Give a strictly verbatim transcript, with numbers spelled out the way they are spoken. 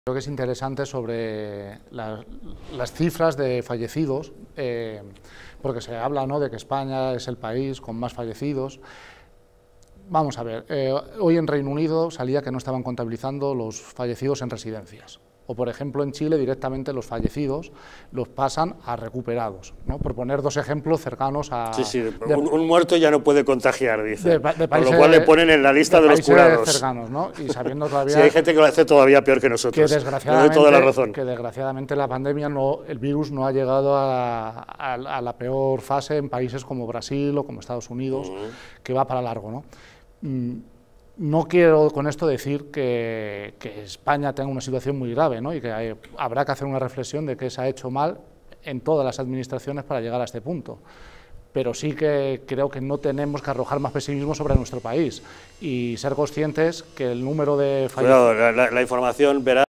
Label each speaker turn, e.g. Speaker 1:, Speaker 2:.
Speaker 1: Creo que es interesante sobre la, las cifras de fallecidos, eh, porque se habla, ¿no?, de que España es el país con más fallecidos. Vamos a ver, eh, hoy en Reino Unido salía que no estaban contabilizando los fallecidos en residencias. O, por ejemplo, en Chile directamente los fallecidos los pasan a recuperados, ¿no? Por poner dos ejemplos cercanos a...
Speaker 2: Sí, sí,
Speaker 1: de,
Speaker 2: un, un muerto ya no puede contagiar, dice.
Speaker 1: De, de países,
Speaker 2: Con lo cual le ponen en la lista de, de los curados.
Speaker 1: cercanos, ¿no? Y sabiendo todavía...
Speaker 2: Sí, hay gente que lo hace todavía peor que nosotros.
Speaker 1: Que desgraciadamente,
Speaker 2: le doy toda la razón.
Speaker 1: Que desgraciadamente la pandemia, no, el virus no ha llegado a, a, a la peor fase en países como Brasil o como Estados Unidos, uh-huh. que va para largo, ¿no? Mm, No quiero con esto decir que, que España tenga una situación muy grave, ¿no? Y que hay, habrá que hacer una reflexión de qué se ha hecho mal en todas las administraciones para llegar a este punto. Pero sí que creo que no tenemos que arrojar más pesimismo sobre nuestro país y ser conscientes que el número de fallecidos...
Speaker 2: Cuidado, la, la, la información verá